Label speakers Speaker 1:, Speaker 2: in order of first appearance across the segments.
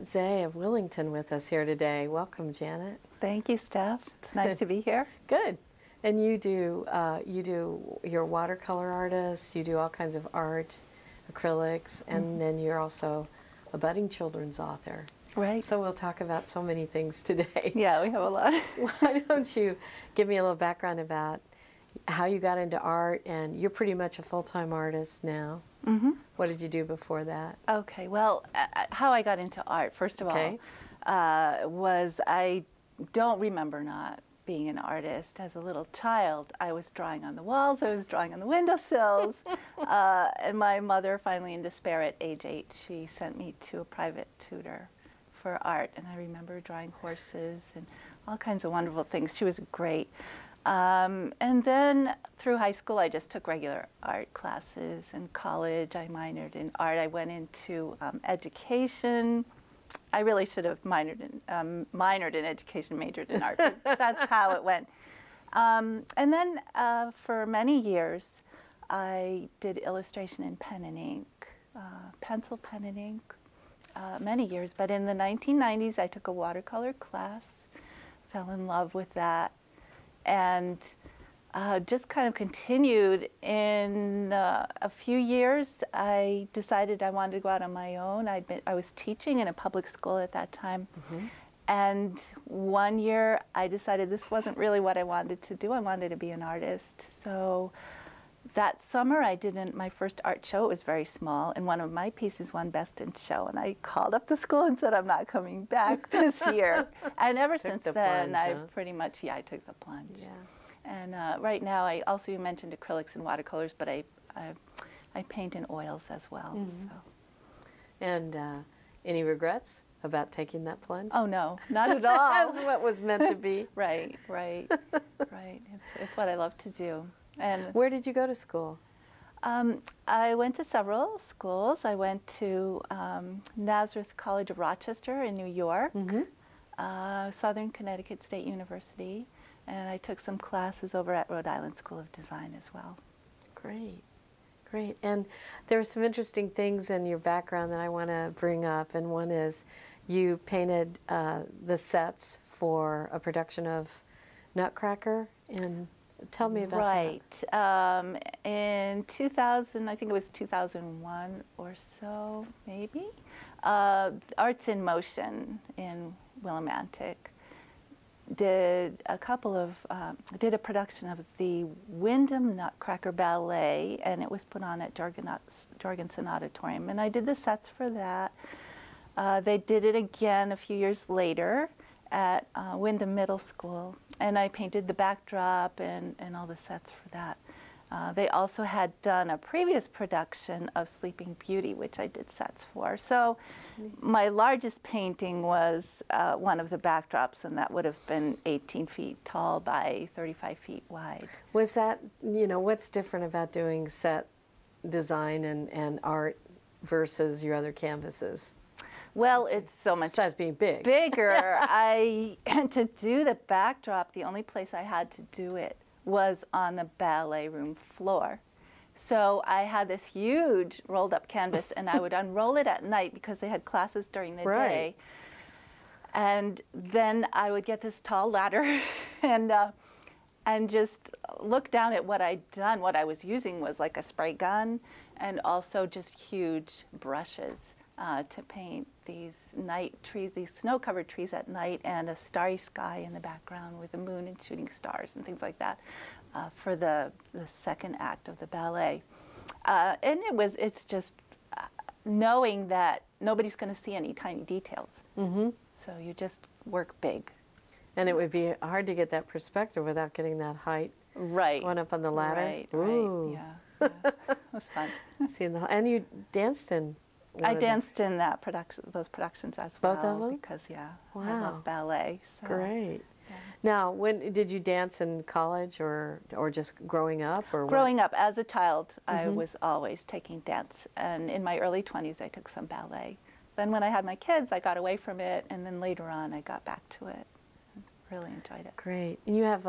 Speaker 1: Janet Zeh of Willington with us here today. Welcome, Janet.
Speaker 2: Thank you, Steph. It's nice to be here.
Speaker 1: Good. And you do you're a watercolor artist. You do all kinds of art, acrylics, and then you're also a budding children's author.
Speaker 2: Right.
Speaker 1: So we'll talk about so many things today.
Speaker 2: Yeah, we have a lot.
Speaker 1: Why don't you give me a little background about how you got into art? And you're pretty much a full-time artist now. What did you do before that?
Speaker 2: Okay, well, how I got into art, first of all, was I don't remember not being an artist. As a little child, I was drawing on the walls, I was drawing on the windowsills, and my mother, finally in despair at age 8, she sent me to a private tutor for art, and I remember drawing horses and all kinds of wonderful things. She was great. And then through high school, I just took regular art classes. In college, I minored in art. I went into education. I really should have minored in education, majored in art. But that's how it went. And then for many years, I did illustration in pen and ink, pencil, pen and ink, many years. But in the 1990s, I took a watercolor class, fell in love with that, and just kind of continued. In a few years, I decided I wanted to go out on my own. I was teaching in a public school at that time, and one year I decided this wasn't really what I wanted to do. I wanted to be an artist. So that summer I did my first art show. It was very small, and one of my pieces won Best in Show, and I called up the school and said, I'm not coming back this year. And ever since then, I've pretty much, I took the plunge. Yeah. And right now, you mentioned acrylics and watercolors, but I paint in oils as well. So.
Speaker 1: And any regrets about taking that plunge?
Speaker 2: Oh, no, not at all.
Speaker 1: That's what was meant to be.
Speaker 2: Right. It's what I love to do. And
Speaker 1: where did you go to school?
Speaker 2: I went to several schools. I went to Nazareth College of Rochester in New York, Southern Connecticut State University, and I took some classes over at Rhode Island School of Design as well.
Speaker 1: Great, great. And there are some interesting things in your background that I want to bring up, and one is you painted the sets for a production of Nutcracker in... Tell me about that. In 2000, I think it was 2001 or so, maybe, Arts in Motion in Willimantic did a production of the Wyndham Nutcracker Ballet, and it was put on at Jorgensen Auditorium, and I did the sets for that. They did it again a few years later at Wyndham Middle School, and I painted the backdrop and all the sets for that. They also had done a previous production of Sleeping Beauty, which I did sets for. So my largest painting was one of the backdrops, and that would have been 18 feet tall by 35 feet wide. Was that, what's different about doing set design and art versus your other canvases?
Speaker 2: Well, it's so much
Speaker 1: besides being big.
Speaker 2: Bigger. To do the backdrop, the only place I had to do it was on the ballet room floor. So I had this huge rolled up canvas, and I would unroll it at night because they had classes during the day. And then I would get this tall ladder and just look down at what I'd done. What I was using was like a spray gun and also just huge brushes to paint these night trees, these snow-covered trees at night, and a starry sky in the background with the moon and shooting stars and things like that for the second act of the ballet. And it's just knowing that nobody's going to see any tiny details. So you just work big.
Speaker 1: And it would be hard to get that perspective without getting that height.
Speaker 2: Right.
Speaker 1: Going up on the ladder.
Speaker 2: Right. Yeah. It was fun.
Speaker 1: And you danced in.
Speaker 2: I danced in those productions as well.
Speaker 1: Both of them?
Speaker 2: Because, I love ballet. So.
Speaker 1: Great.
Speaker 2: Yeah.
Speaker 1: Now, when did you dance in college or just growing up? Or
Speaker 2: growing up, as a child, I was always taking dance. And in my early 20s, I took some ballet. Then when I had my kids, I got away from it. And then later on, I got back to it. Really enjoyed it.
Speaker 1: Great. And you have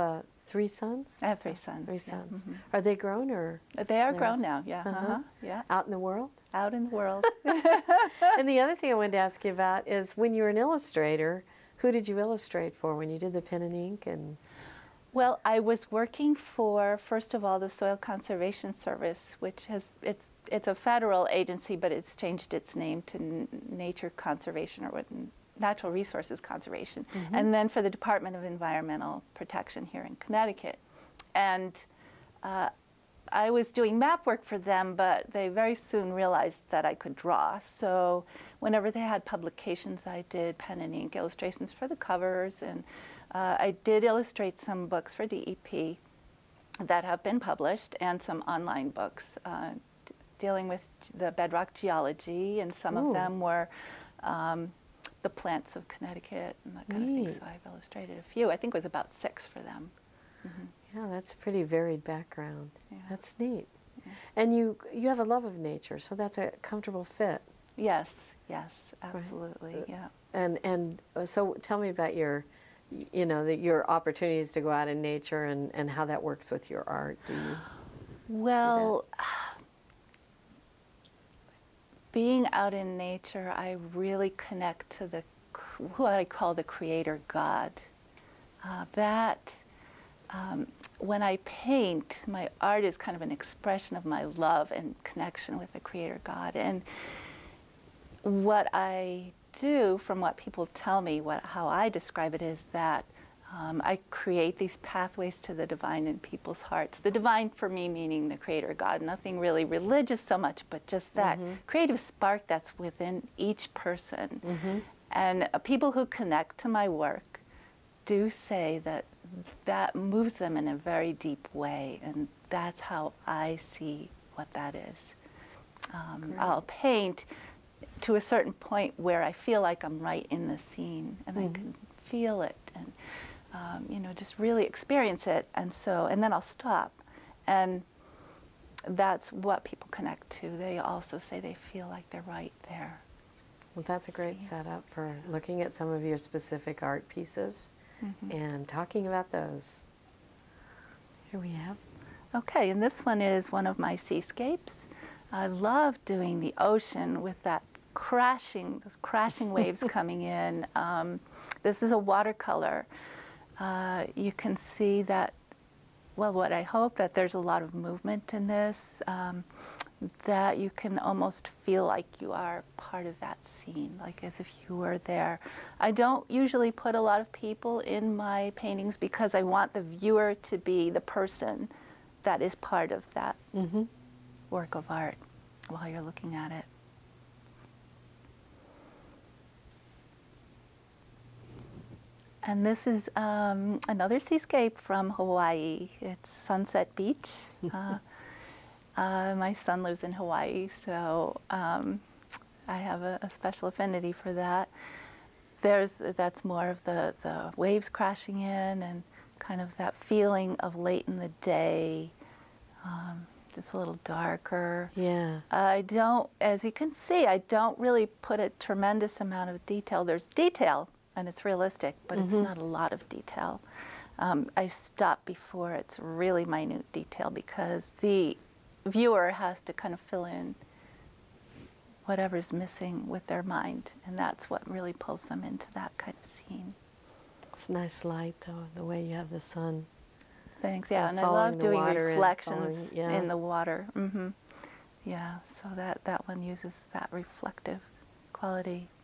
Speaker 1: 3 sons?
Speaker 2: I have 3 sons.
Speaker 1: 3
Speaker 2: yeah.
Speaker 1: sons. Are they grown or?
Speaker 2: They are grown now, yeah. Yeah.
Speaker 1: Out in the world?
Speaker 2: Out in the world.
Speaker 1: And the other thing I wanted to ask you about is when you were an illustrator, who did you illustrate for when you did the pen and ink? And
Speaker 2: Well, I was working for, first of all, the Soil Conservation Service, which it's a federal agency, but it's changed its name to Nature Conservation, or Natural Resources Conservation, and then for the Department of Environmental Protection here in Connecticut. And I was doing map work for them, but they very soon realized that I could draw. So whenever they had publications, I did pen and ink illustrations for the covers, and I did illustrate some books for DEP that have been published, and some online books dealing with the bedrock geology, and some of them were the plants of Connecticut and that kind of thing. So I've illustrated a few. I think it was about 6 for them.
Speaker 1: yeah, that's a pretty varied background.
Speaker 2: Yeah.
Speaker 1: That's neat. Yeah. And you have a love of nature, so that's a comfortable fit.
Speaker 2: Yes, yes, absolutely,
Speaker 1: Right.
Speaker 2: yeah.
Speaker 1: And so tell me about your, your opportunities to go out in nature and how that works with your art. Do you?
Speaker 2: Well, being out in nature, I really connect to what I call the creator God. When I paint, my art is kind of an expression of my love and connection with the creator God. And what I do, from what people tell me, how I describe it, is that I create these pathways to the divine in people's hearts. The divine for me meaning the creator God, nothing really religious so much, but just that creative spark that's within each person. And people who connect to my work do say that that moves them in a very deep way, and that's how I see what that is. I'll paint to a certain point where I feel like I'm right in the scene, and I can feel it, and just really experience it, and then I'll stop, and that's what people connect to. They also say they feel like they're right there.
Speaker 1: Well, that's a great setup for looking at some of your specific art pieces and talking about those. Here we have.
Speaker 2: Okay, and this one is one of my seascapes. I love doing the ocean with those crashing waves coming in. This is a watercolor. You can see that, well, what I hope that there's a lot of movement in this, that you can almost feel like you are part of that scene, like as if you were there. I don't usually put a lot of people in my paintings because I want the viewer to be the person that is part of that work of art while you're looking at it. And this is another seascape from Hawaii. It's Sunset Beach. My son lives in Hawaii, so I have a special affinity for that. That's more of the waves crashing in and kind of that feeling of late in the day. It's a little darker.
Speaker 1: Yeah.
Speaker 2: As you can see, I don't really put a tremendous amount of detail. There's detail, and it's realistic, but it's not a lot of detail. I stop before it's really minute detail because the viewer has to kind of fill in whatever's missing with their mind, and that's what really pulls them into that kind of scene.
Speaker 1: It's nice light, though, the way you have the sun.
Speaker 2: Thanks, yeah, and I love doing reflections in the water. Yeah, so that one uses that reflective quality.